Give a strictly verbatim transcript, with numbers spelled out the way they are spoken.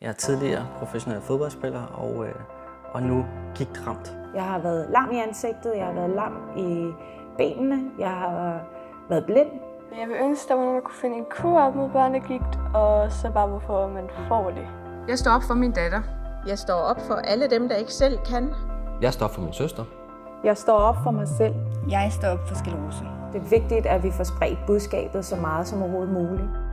Jeg er tidligere professionel fodboldspiller og, øh, og nu gigtramt. Jeg har været lam i ansigtet, jeg har været lam i benene, jeg har været blind. Jeg vil ønske, at der var nogen, der kunne finde en kur op mod børnegigt, og så bare hvorfor man får det. Jeg står op for min datter. Jeg står op for alle dem, der ikke selv kan. Jeg står op for min søster. Jeg står op for mig selv. Jeg står op for sklerose. Det er vigtigt, at vi får spredt budskabet så meget som overhovedet muligt.